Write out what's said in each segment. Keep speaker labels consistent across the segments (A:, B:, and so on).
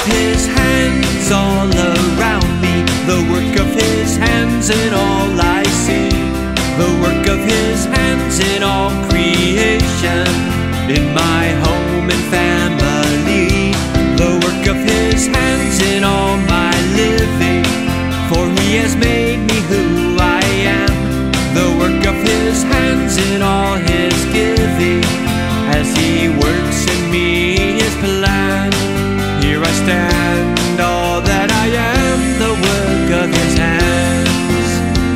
A: His hands all around me, the work of His hands in all I see, the work of His hands in all creation, in my home and family, the work of His hands in all my living, for He has made me who I am, the work of His hands in all His giving, as He works in me His plan. Here I stand, all that I am, the work of His hands.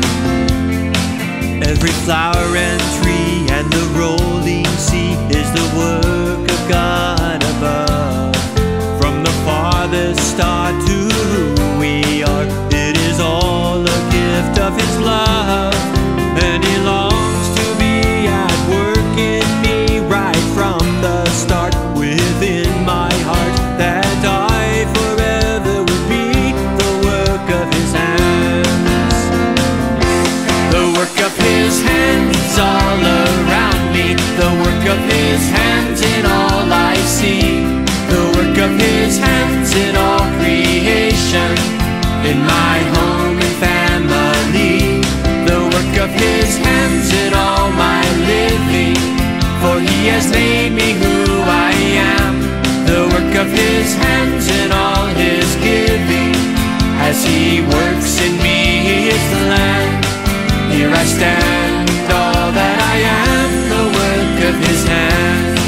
A: Every flower and tree and the rolling sea is the work of God above. From the farthest star to who we are, it is all a gift of His love. And He longs to be at work in me right from the start, within my heart, that I forever would be the work of His hands. The work of His hands all around me, the work of His hands in all I see, the work of His hands in all creation, in my home and family, the work of His hands in all my living, for He has made me who I am, the work of His hands in all His giving, as He works in me His land. Here I stand, all that I am, the work of His hands.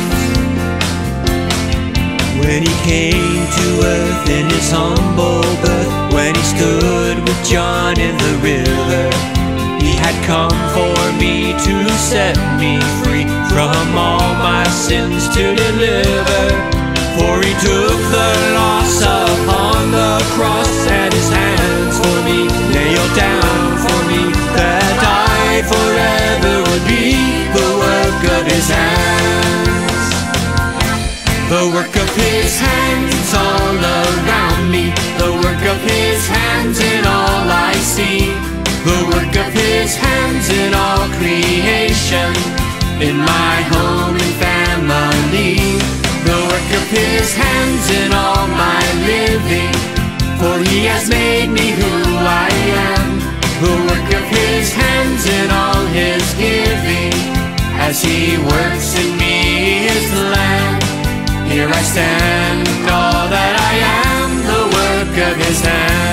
A: When He came to earth in His humble birth, when He stood with John in the river, He had come for me to set me free from all my sins to deliver. For He took the loss upon the cross, and His hands for me nailed down for me, that I forever would be the work of His hands. The work of His hands all around me, the work of His hands in all I see, the work of His hands in all creation, in my home and family, the work of His hands in all my living, for He has made me who I am, the work of His hands in all His giving, as He works in me His land. Here I stand, all that I am, the work of His hands.